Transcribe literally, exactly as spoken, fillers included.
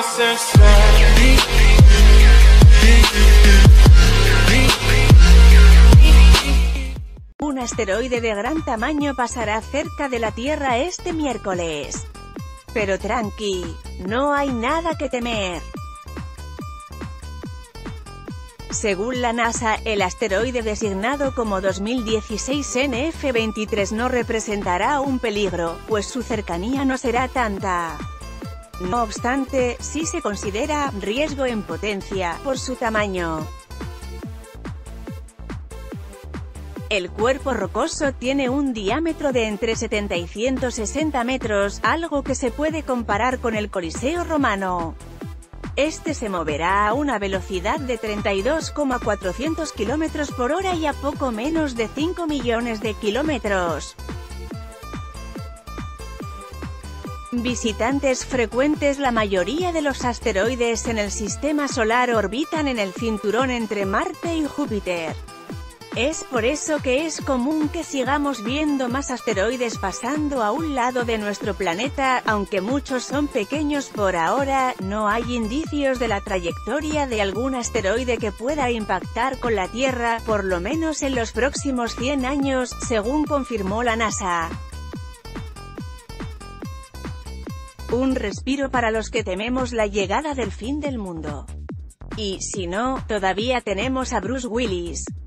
Un asteroide de gran tamaño pasará cerca de la Tierra este miércoles. Pero tranqui, no hay nada que temer. Según la NASA, el asteroide designado como dos mil dieciséis N F veintitrés no representará un peligro, pues su cercanía no será tanta. No obstante, sí se considera riesgo en potencia, por su tamaño. El cuerpo rocoso tiene un diámetro de entre setenta y ciento sesenta metros, algo que se puede comparar con el Coliseo romano. Este se moverá a una velocidad de treinta y dos coma cuatrocientos kilómetros por hora y a poco menos de cinco millones de kilómetros. Visitantes frecuentes. La mayoría de los asteroides en el sistema solar orbitan en el cinturón entre Marte y Júpiter. Es por eso que es común que sigamos viendo más asteroides pasando a un lado de nuestro planeta, aunque muchos son pequeños por ahora. No hay indicios de la trayectoria de algún asteroide que pueda impactar con la Tierra, por lo menos en los próximos cien años, según confirmó la NASA. Un respiro para los que tememos la llegada del fin del mundo. Y si no, todavía tenemos a Bruce Willis.